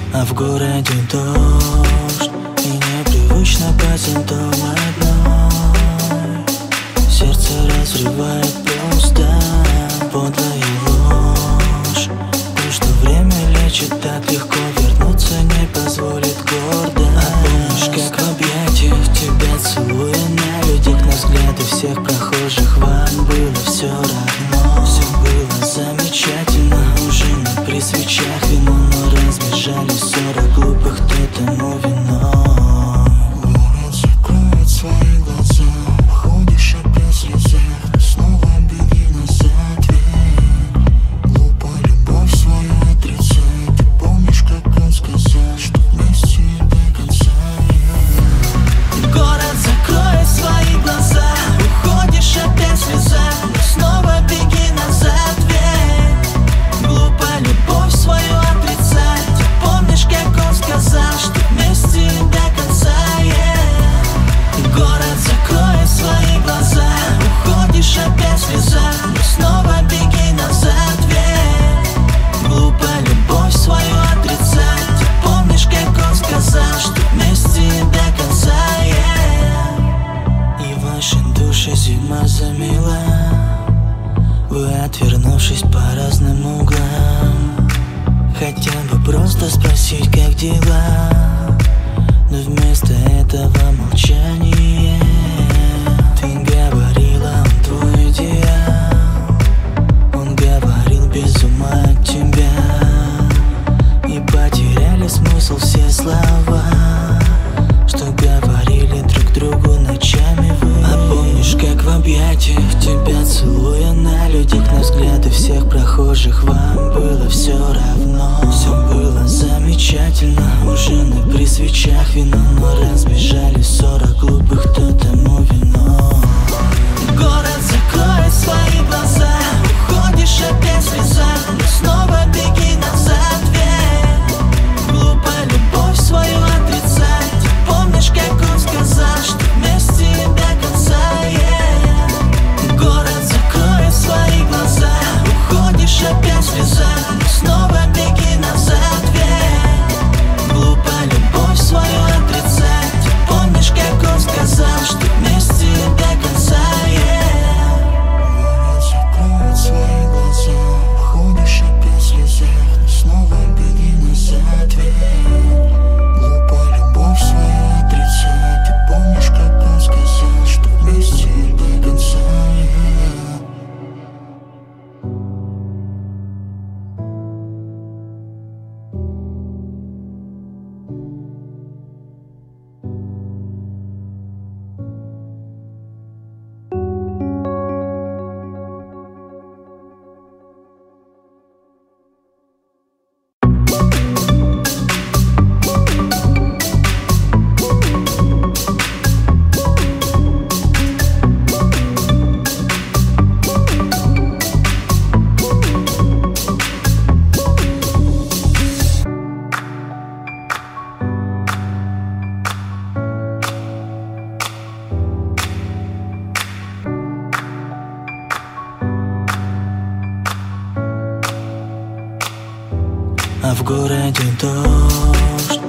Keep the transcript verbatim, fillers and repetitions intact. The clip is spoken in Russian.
А в городе дождь, и непривычно по-центом одной. Сердце разрывает просто подлая ложь. То, что время лечит так легко, вернуться не позволит гордость. А помнишь, как в объятиях тебя целуя на людях, на взгляды всех прохожих вам было все равно. Все было замечательно, ужины при свечах, вино, но разбежали сорок глупых, кто тому вино. Город закроет свои глаза, уходишь опять в слезах, но снова беги назад, ведь глупо любовь свою отрицать. Ты помнишь, как он сказал, что вместе до конца. Город закроет свои глаза, уходишь опять в слезах, но снова беги назад, ведь глупо любовь свою отрицать. Ты помнишь, как он сказал, что вместе до конца, yeah. Город закроет свои глаза, уходишь опять в слезах, но снова беги назад, ведь глупо любовь свою отрицать. Ты помнишь, как он сказал, что вместе до конца, yeah. И ваши души зима замела, вы, отвернувшись по разным углам, хотя бы просто спросить, как дела, но вместо этого молчание. Ты говорила, он твой идеал, он говорил без ума от тебя, и потеряли смысл все слова, что говорили друг другу ночами вы. А помнишь, как в объятиях тебя целуя на людях, на взгляды всех прохожих вам было все равно. Все было замечательно, ужины при свечах, вино, но разбежали сорок глупых, кто тому вино. Город закроет свои глаза, уходишь опять в слезах, но снова беги назад, ведь глупо любовь свою отрицать. Ты помнишь, как он сказал, что вместе до конца, yeah. Город закроет свои глаза, уходишь опять в слезах, но снова беги назад, ведь глупо любовь свою отрицать. Ты помнишь, как он сказал, что вместе до конца, yeah. Город закроет свои глаза, уходишь опять в слезах, но снова беги назад, ведь глупо любовь свою отрицать. Ты помнишь, как он сказал, что вместе до конца, yeah. А в городе дождь,